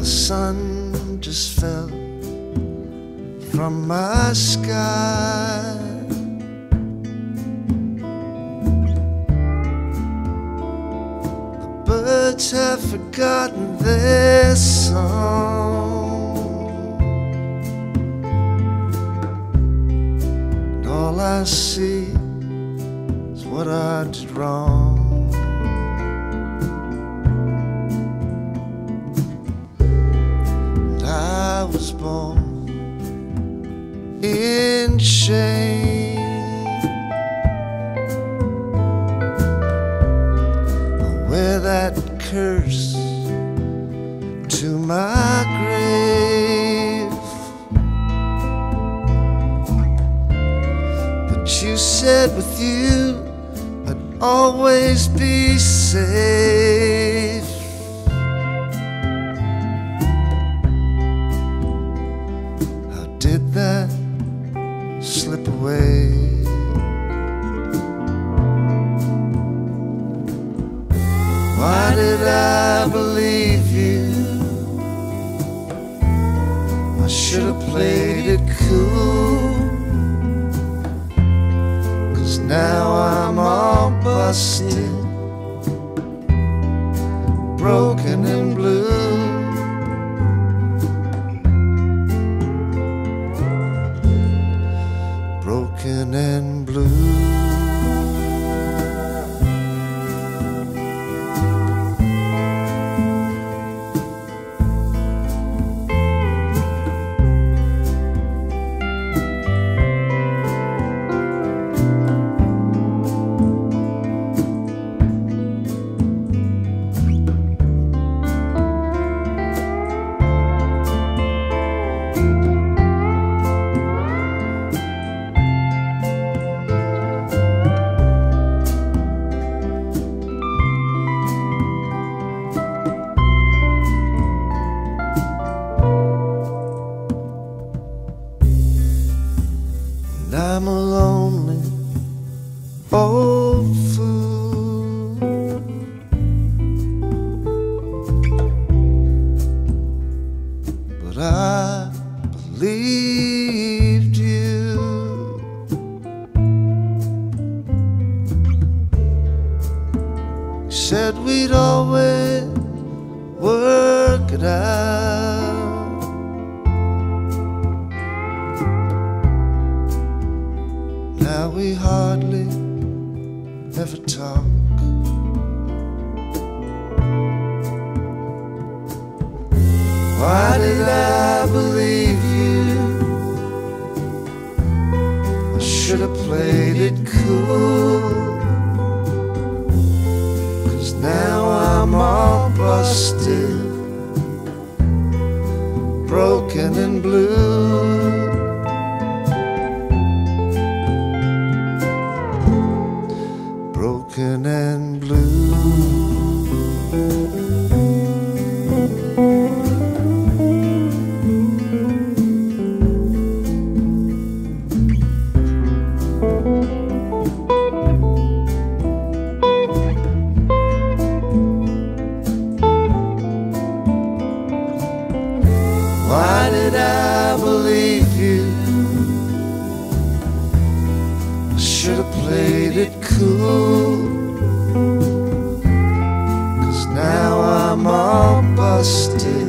the sun just fell from my sky. The birds have forgotten their song, and all I see is what I did wrong. I was born in shame. I wear that curse to my grave. But you said with you I'd always be safe. Did that slip away? Why did I believe you? I should have played it cool, 'cause now I'm all busted, broken and blue. Broken and blue. I'm a lonely old fool, but I believed you. You said we'd always work it out. Now we hardly ever talk. Why did I believe you? I should have played it cool, 'cause now I'm all busted, broken and blue. Broken and blue. Why did I believe you? I should have played it cool, 'cause now I'm all busted,